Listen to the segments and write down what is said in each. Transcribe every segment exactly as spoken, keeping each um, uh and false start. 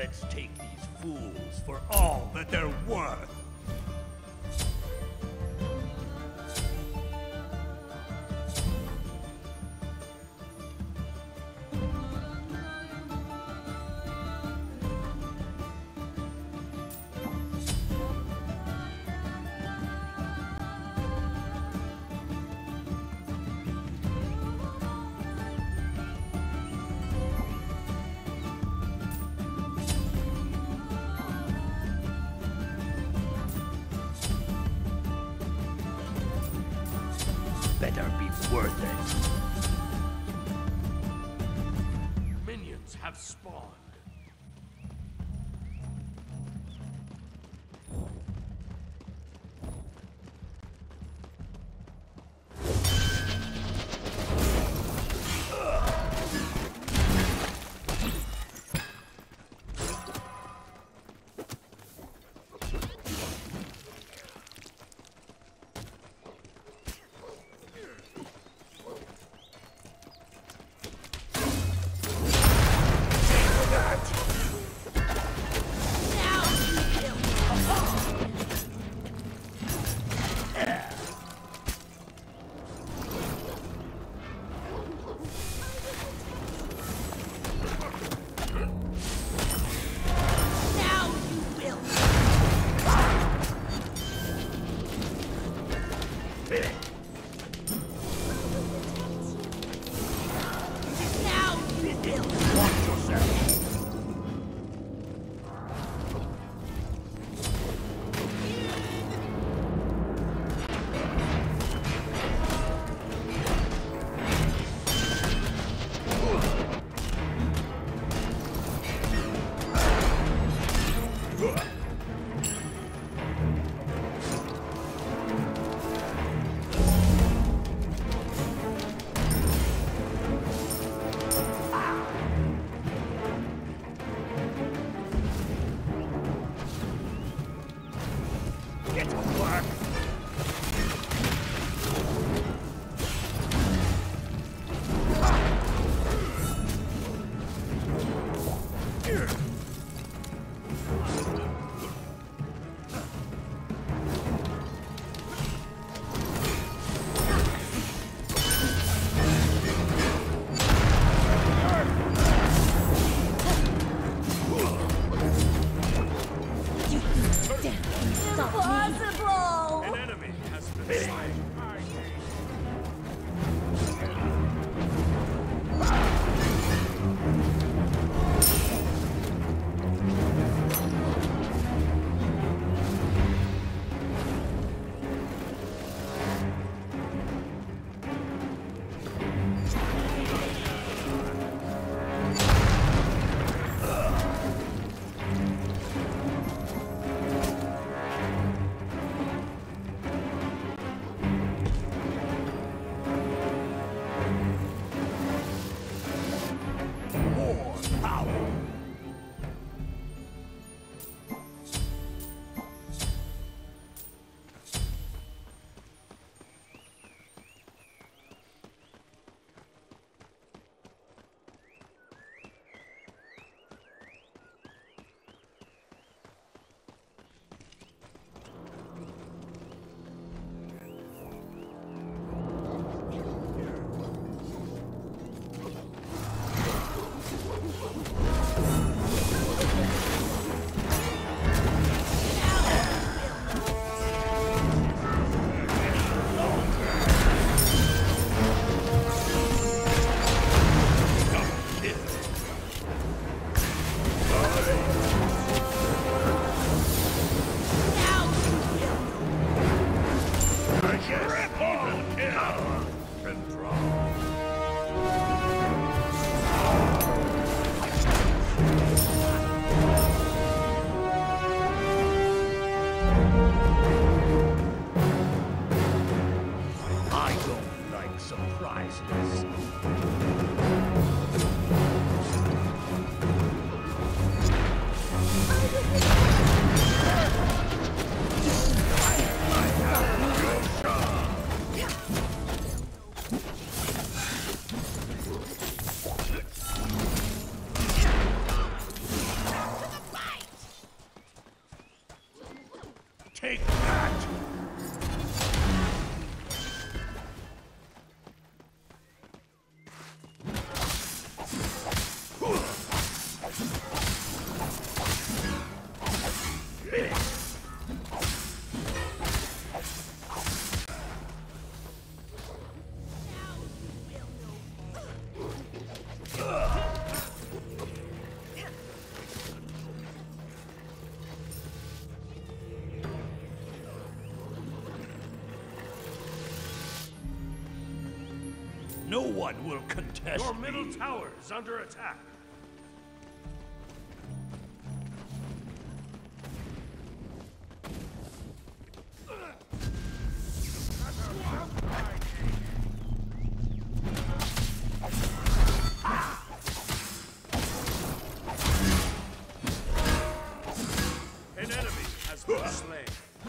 Let's take these fools for all that they're worth. Better be worth it. Minions have spawned. Get to work! Impossible! An enemy has been slain. Surprises. No one will contest Your middle me. tower is under attack. An enemy has been slain.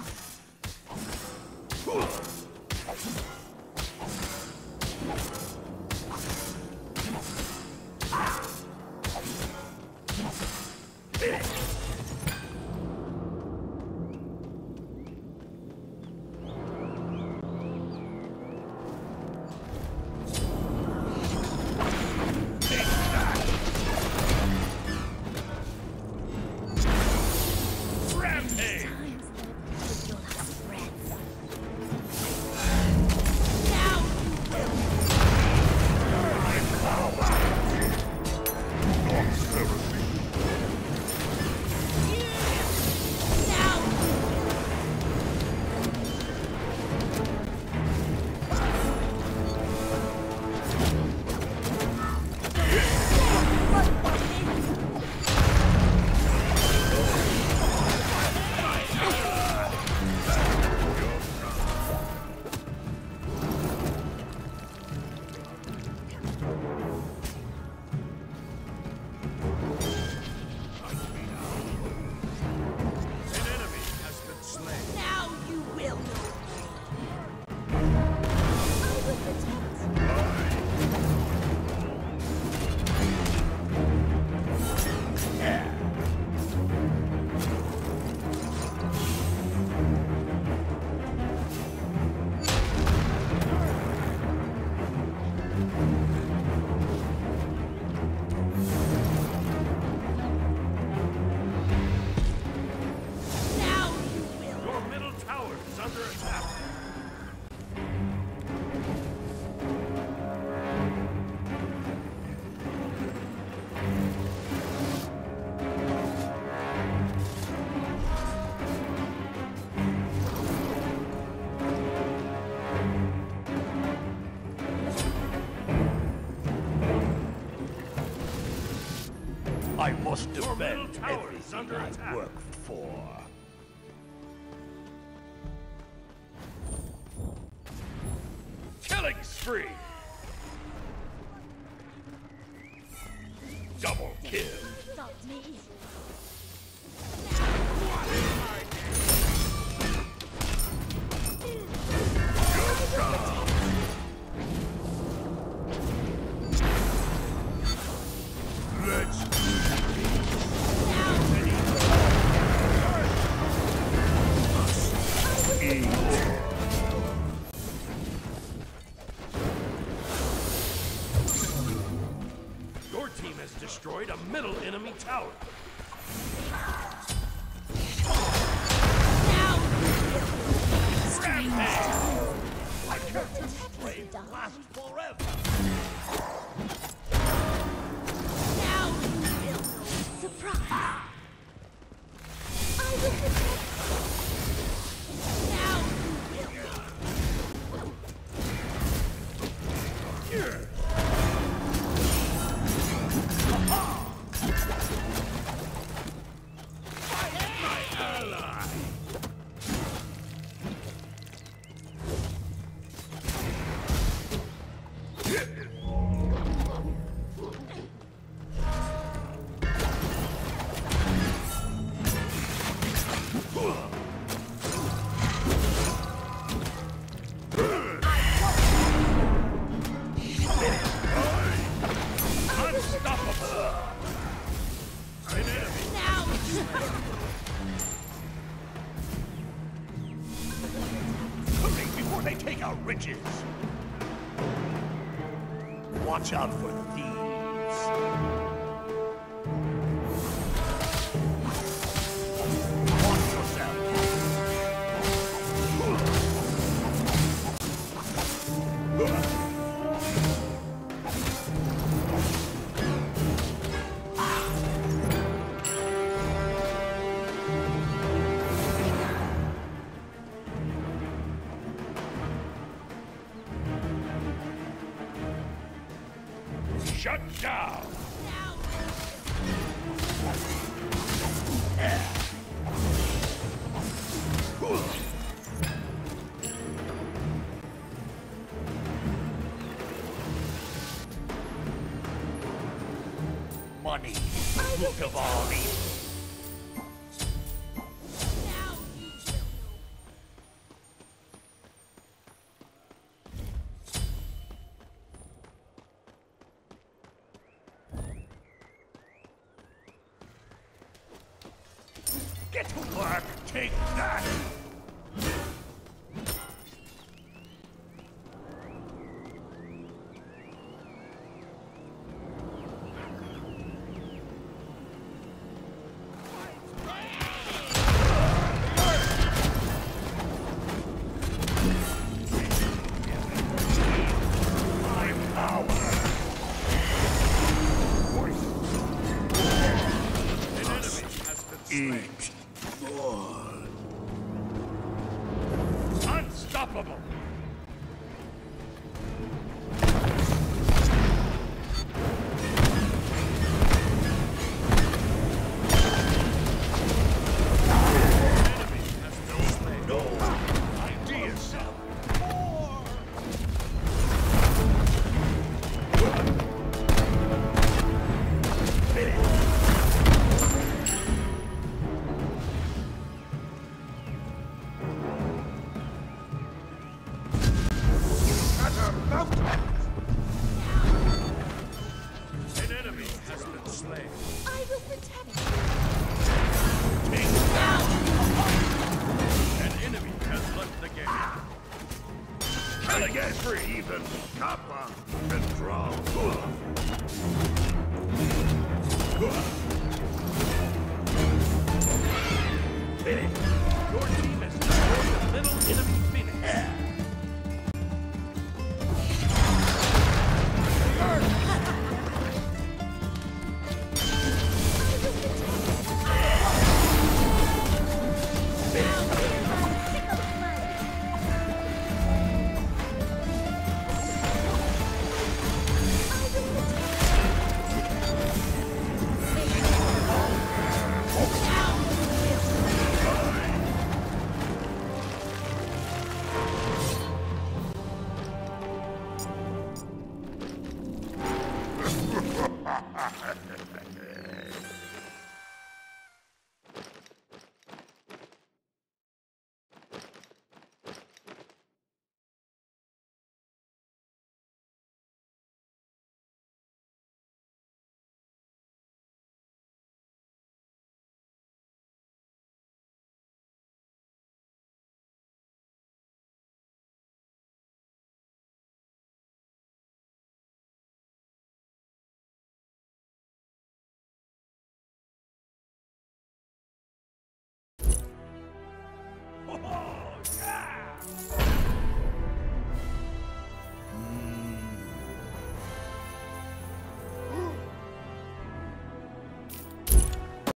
I must defend tower is everything under I attack. work for. Killing spree! Double kill. Not me. Let's Your team has destroyed a middle enemy tower. I can't just strength last forever. Now you will know. Surprise! I will protect you. Now you will know. Now Hurry before they take our riches. Watch out for thieves. Watch yourself. Shut down! Now Money. Root of all evil. Now you will know. Get to work. Take that. My power. An enemy has been slain. Unstoppable! Enemy has been slain. No idea, Sal. An enemy has been slain. I will protect you. Take that. An enemy has left the game. Can I get for even? Kappa. Control. Your team has destroyed the middle enemy Phoenix.